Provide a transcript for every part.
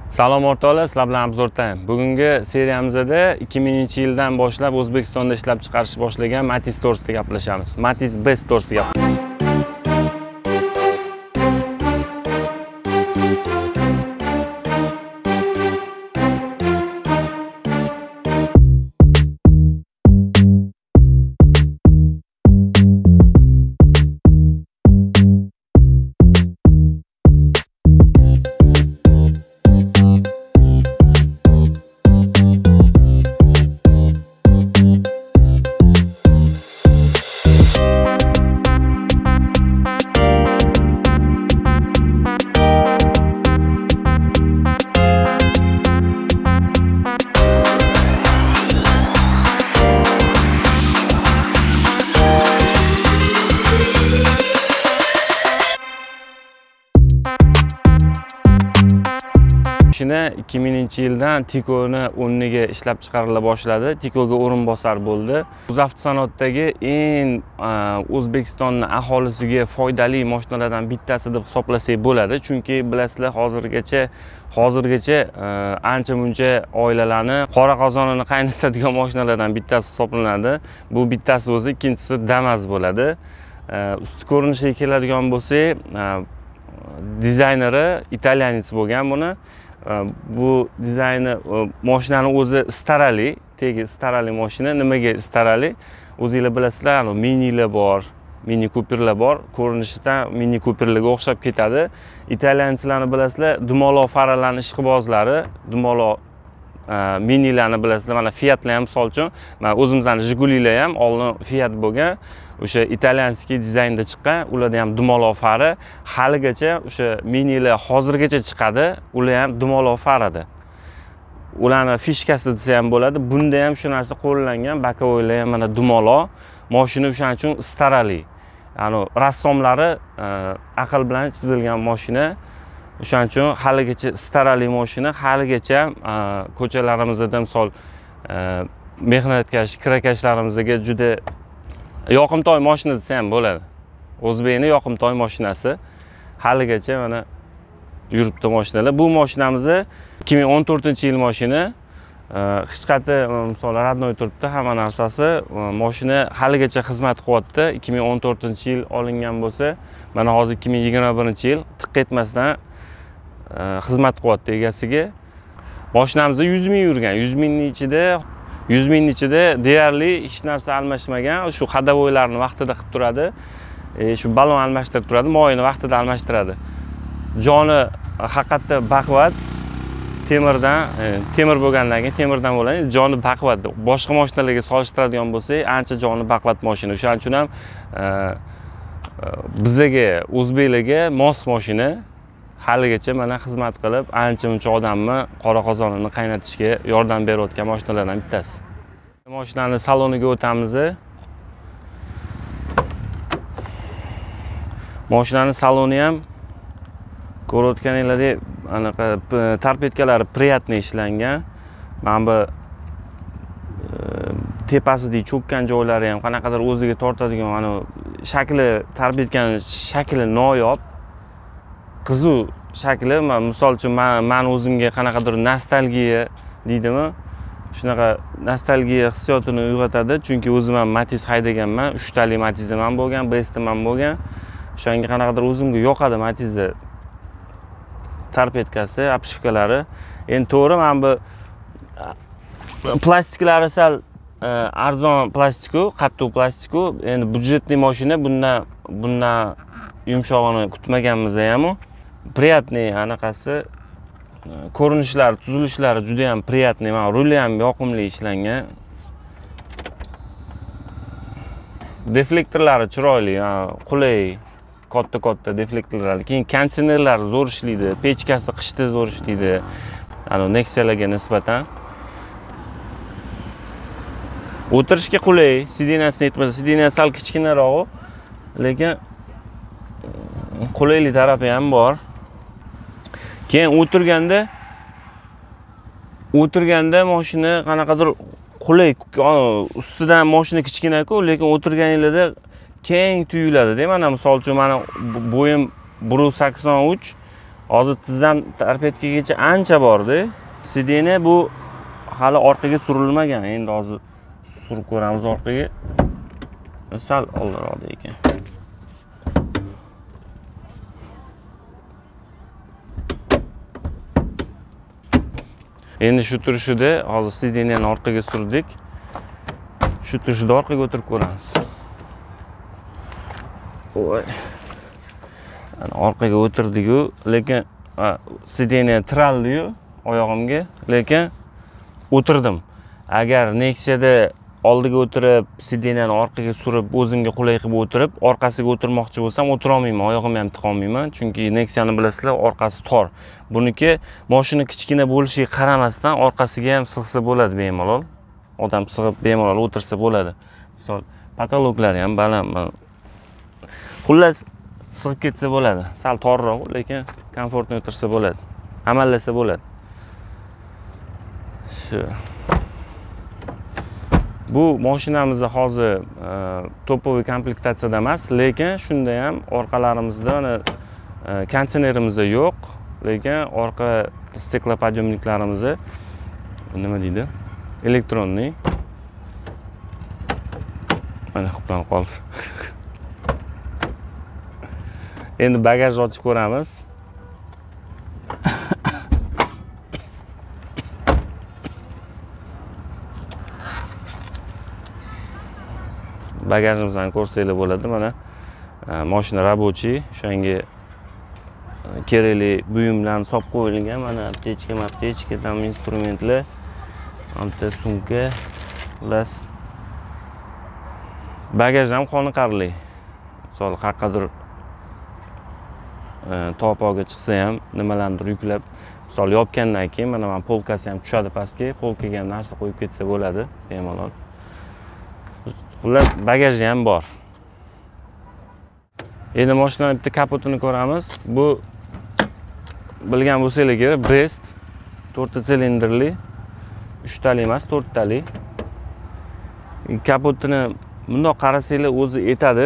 Salom o'rtoqlar, sizlar bilan obzor time. Bugungi seriyamizda 2000-yildan boshlab O'zbekistonda ishlab chiqarish boshlagan Matiz to'g'risida gaplashamiz. Matiz Best to'g'risida gaplashamiz. Mashina 2000-yildan Tikoni o'rniga ishlab chiqarila boshladi. Tikoga o'rinbosar bo'ldi. O'zavtosanoatdagi eng O'zbekistonning aholisiga foydali mashinalardan bittasi deb hisoblasak bo'ladi. Chunki bilasizlar, hozirgacha ancha-muncha oilalarni qora qozonini qaynatadigan mashinalardan bittasi hisoblanadi. Bu bittasi o'zi, ikkinchisi Damas bo'ladi. Usti ko'rinishiga keladigan bo'lsak, dizayneri italyanец bo'lgan buni. Bu dizayni mashinani o'zi istarali, tegi istarali mashina. Nimaga istarali? O'zingizlar bilasizlar, minilar bor, Mini Cooperlar bor. Ko'rinishidan Mini Cooperlarga o'xshab ketadi. Italyanlarni bilasizlar, dumaloq faralarning ishqibozlari, dumaloq minilarni bilasizlar. Mana Fiatlar ham, misol uchun, mana o'zimizning Jigulilar ham oldin Fiat bo'lgan. O'sha italyanskiy dizaynda chiqqan, ularda ham dumaloq fari. Haligacha o'sha minilar hozirgacha chiqadi, ular ham dumaloq farada. Ularning fishkasi desa ham bo'ladi. Bunda ham shu narsa qo'llangan, bokovoylar ham mana dumaloq. Mashina o'shaning uchun istarali. Ya'ni rassomlari aql bilan chizilgan mashina. O'shaning uchun haligacha istarali mashina, haligacha ko'chalarimizda, misol mehnatkash, kirakashlarimizga juda yoqimtoy mashina desa ham bo'ladi. O'zbekning yoqimtoy mashinasi. Haligacha mana yuribdi mashinalar. Bu mashinamiz 2014-yil mashina. Hech qanday misol radnoy turibdi, hamma narsasi. Mashina haligacha xizmat qilyapti. 2014-yil olingan bo'lsa, mana hozir 2021-yil tiq etmasdan xizmat qilyapti egasiga. Mashinamiz 100 ming yurgan. 100 mingning ichida deyarli hech narsa almashmagan. Shu xadavoylarni vaqtida qilib turadi. Shu balon almashtirib turadi, moyini vaqtida almashtiradi. Joni haqiqatda baquvvat. Temir bo'lgandan keyin temirdan bo'ladi. Joni baquvvat. Boshqa mashinalarga solishtiradigan bo'lsak, ancha joni baquvvat mashina. O'shaning uchun ham bizga, o'zbeklarga mos mashina. Haligacha mana xizmat qilib, ancha-muncha odamni qora qozonini qaynatishga yordam berayotgan mashinalardan bittasi. Mashinaning saloniga o'tamiz. Mashinaning saloni ham ko'rayotganinglardek, anaqa torpedkalari приятный ishlangan. Mana bu tepasidagi cho'kkan joylari ham qanaqadir o'ziga tortadigan, ana shakli, torpedkaning shakli noyob. Qiziq shakli, misol uchun men o'zimga qanaqadir nostalgiya deydimi, shunaqa nostalgiya hissiyotini uyg'otadi. Chunki o'zim ham Matiz haydaganman, 3 tali Matizim ham bo'lgan, Best'im ham bo'lgan. O'shanga qanaqadir o'zimga yoqadi Matizda torpedkasi, apshifkalari. Endi to'g'ri, men bu plastiklari sal arzon plastiku, qattiq plastiku. Endi budjetli mashina, bundan yumshog'ini kutmaganmiz ham. Приятный anaqasi, ko'rinishlari, tuzilishlari juda ham приятный. Mana ruli ham yoqimli ishlangan. Deflektorlari chiroyli, qulay, katta deflektorlar. Keyin konditsionerlar zo'r ishlaydi, pechkasi qishda zo'r ishlaydi. Ana Nexialarga nisbatan. O'tirishga qulay, sidinasini aytmasa, sidinasi sal kichkinaroq, lekin qulaylik tarafi ham bor. Keyin o'tirganda mashina qanaqadir qulay, ustidan mashina kichkina-ku, lekin o'tirganingizda keng tuyuladi. Mana misol uchun, meni bo'yim 1.83, Hozir tizam tarpetkagacha ancha bordi. Sideniya bu hali orqaga surilmagan. Endi hozir surib ko'ramiz orqaga. Sal oldinroq ekan. Endi shu turishida hozir sideniyani orqaga surdik. Shu turishida orqaga o'tirib ko'ramiz. Voy. Orqaga o'tirdik-ku, lekin sideniya tiraldi-yu oyog'imga, lekin o'tirdim. Agar Nexia'da oldiga o'tirib, sideniyani orqaga surib, o'zimga qulay qilib o'tirib, orqasiga o'tirmoqchi bo'lsam, o'tira olmayman, oyog'imni ham tiqa olmayman, chunki Nexia'ni bilasizlar, orqasi tor. Buniki mashina kichkina bo'lishiga qaramasdan orqasiga ham sig'sa bo'ladi bemalol. Odam sig'ib bemalol o'tirsa bo'ladi. Misol, patologlari ham baland. Xullas, sig'ib ketsa bo'ladi. Sal torroq, lekin komfortli o'tirsa bo'ladi. Amallasa bo'ladi. Shu. Bu mashinamizda hozir topoviy komplektatsiyada emas, lekin shunda ham orqalarimizda konditsionerimizda yo'q, lekin orqa steklopodъемniklarimizni nima deydi? Elektronniy. Mana qoplanib qoldi. Endi bagajni ochib ko'ramiz. Bagajimizni ko'rsanglar bo'ladi. Mana mashina рабочий, o'shanga kerakli buyumlarni solib qo'yilgan. Mana aptechka, tam instrumentlar, bitta sumka, xullas. Bagaj ham qoniqarli. Misol, haqqadir topoga chiqsa ham nimalarnidir yuklab, misol yopgandan keyin mana polkasi ham tushadi pastga, polkaga ham narsa qo'yib ketsa bo'ladi bemalol. Xullas, bagaji ham bor. Endi mashinaning bitta kapotini ko'ramiz. Bu bilgan bo'lsanglar kerak, Brest 4 silindrli, 3 tali emas, 4 tali. Kapotini bundoq qarasanglar o'zi etadi.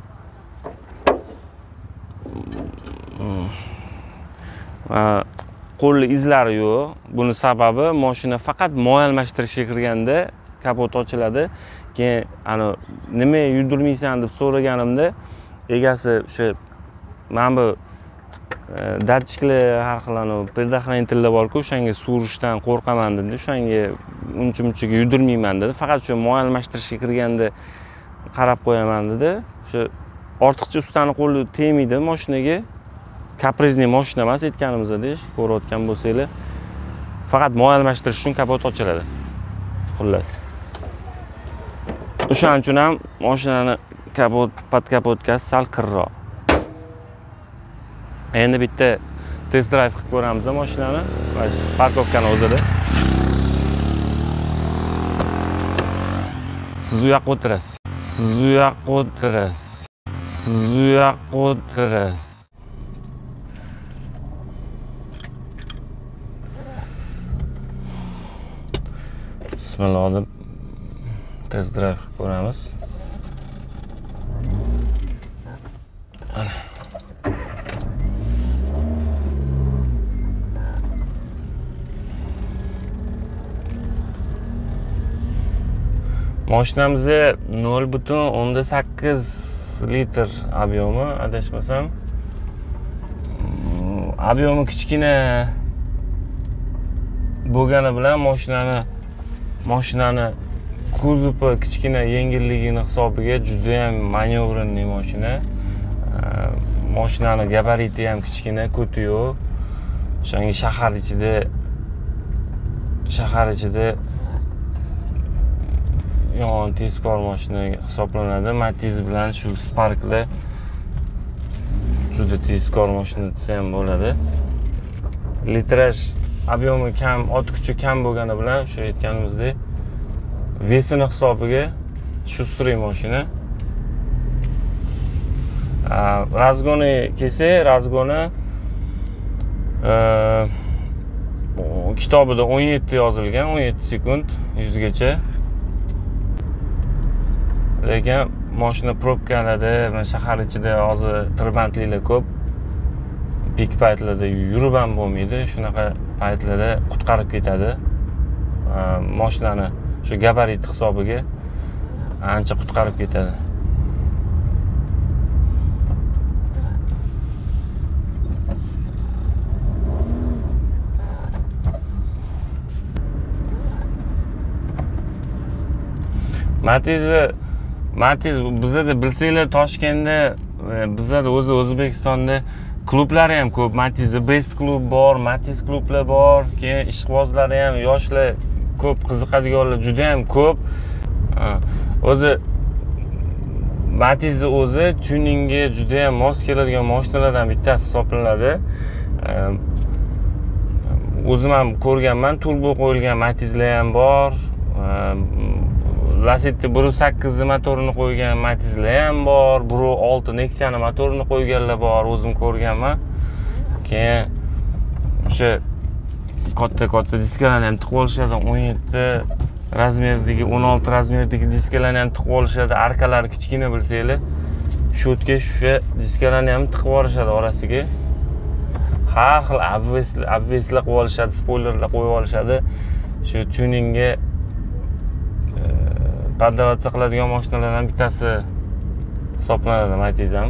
Qo'lli izlari yo'q. Buni sababi mashina faqat moy almashtirishga kirganda kapot ochiladi. Keyin nima yurdirmaysan deb so'raganimda egasi o'sha mana bu datchiklar har xil предохранительlar bor-ku, o'shanga surishdan qo'rqaman dedi. O'shanga uncha-munchaga yurdirmayman dedi. Faqat shu moy almashtirishga kirganda qarab qo'yaman dedi. O'sha ortiqcha ustani qo'li tegmaydi mashinaga. Kaprizniy mashina emas aytganimizda deyish, ko'rayotgan bo'lsanglar. Faqat moy almashtirish uchun kapot ochiladi. Xullas. O'shaning uchun ham mashinani podkapotkasi sal kirroq. Endi bitta test drive qilib ko'ramiz mashinani. Mana parkovkani o'zida. Siz u yoqqa o'tirasiz. Siz u yoqqa o'tirasiz. Siz u yoqqa o'tirasiz. Bismillah deb test drive qilib ko'ramiz. Mashinamizda 0,8 litr ob'yomi, adashmasam. Ob'yomi kichkina bo'lgani bilan mashinani kuzovi kichkina yengilligini hisobiga juda ham manevrenniy mashina. Mashinani gabariti ham kichkina, ko'ti yo'q. O'shanga shahar ichida yon tezkor mashina hisoblanadi. Matiz bilan shu Spark'lar juda tezkor mashina desa ham bo'ladi. Litraj ob'yomi kam, ot kuchi kam bo'lgani bilan o'sha aytganimizdek vesini hisobiga shustroy mashina. Razgoni kelsa, razgoni kitobida 17 yozilgan, 17 sekund 100 gacha. Lekin mashina probkalarda, shahar ichida hozir tirbandliklar ko'p. pik paytlarda yurib ham bo'lmaydi. Shunaqa paytlarda qutqarib ketadi. Mashinani shu gabarit hisobiga ancha qutqarib ketadi. Matiz bizada bilsanglar Toshkentda bizada O'zbekistonda klublar ham ko'p. Matizda Best klub bor, Matiz klublar bor, keyin ishqibozlari ham, yoshlar ko'p, qiziqadiganlar juda ham ko'p. Matizning o'zi tuningga juda ham mos keladigan mashinalardan bittasi hisoblanadi. O'zim ham ko'rganman, turbo qo'yilgan Matizlar ham bor. Lacetti 1.8 motorini qo'ygan Matizlar ham bor, 1.6 Nexia'ni motorini qo'yganlar bor, o'zim ko'rganman. Keyin o'sha katta diskalarni ham tiqib olishadi, 17 razmerdagi, 16 razmerdagi diskalarni ham tiqib olishadi, arkalari kichkina bilsanglar. Shotga o'sha diskalarni ham tiqib olishadi orasiga. Har xil obveslar qo'yib olishadi, spoilerlar qo'yib olishadi. Shu tuningga podavatsiya qiladigan mashinalardan bittasi hisoblanadi Matiz ham.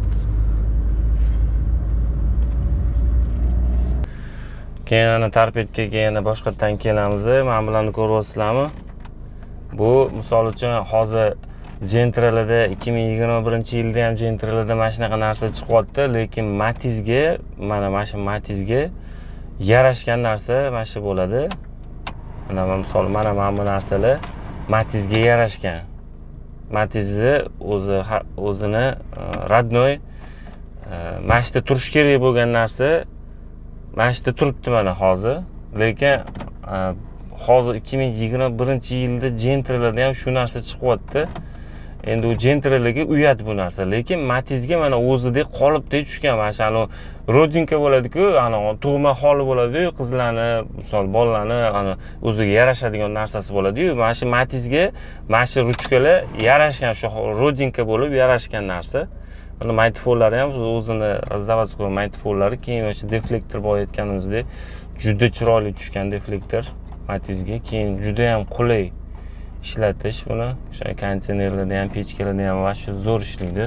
Keyin ana tarpetkaga yana boshqatdan kelamiz. Mana bularni ko'ryapsizlarmi? Bu misol uchun hozir Gentra'larda 2021-yilda ham Gentra'larda mana shunaqa narsa chiqyapti, lekin Matizga, mana shu Matizga yarashgan narsa mana shu bo'ladi. Mana misol mana bu narsalar Matizga yarashgan. Matizni o'zini radnoy mana shu turish kerak bo'lgan narsa mana shu turibdi mana hozir. Lekin hozir 2021-yilda Gentra'larda ham shu narsa chiqyapti. Endi u Gentra'larga uyat bu narsa, lekin Matizga mana o'zidek qolipdek tushgan. Mana shu rodinka bo'ladi-ku, ana tug'ma holi bo'ladi-yu, qizlarni, misol bolalarni ana o'ziga yarashadigan narsasi bo'ladi-yu. Mana shu Matizga mana shu ruchkalar yarashgan, shu rodinka bo'lib yarashgan narsa. Mana maytfonlari ham o'zini zavodskiy maytfonlari, keyin o'sha deflektor bor aytganimizdek, juda chiroyli tushgan deflektor Matizga, keyin juda ham qulay ishlatish buni. O'sha konteynerlarda ham, pechkalarda ham va shu zo'r ishlaydi.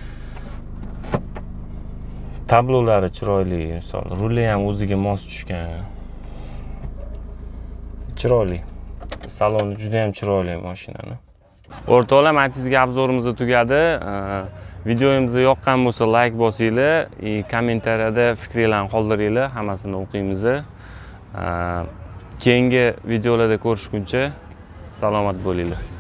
Tablolari chiroyli, misol ruli ham o'ziga mos tushgan. Chiroyli. Saloni juda ham chiroyli mashinani. O'rtoqlar, Matizga obzorimiz tugadi. Videomiz yoqqan bo'lsa like bosinglar, kommentariyada fikringizni qoldiringlar, hammasini o'qiymiz. Keyingi videolarda ko'rishguncha salomat bo'linglar.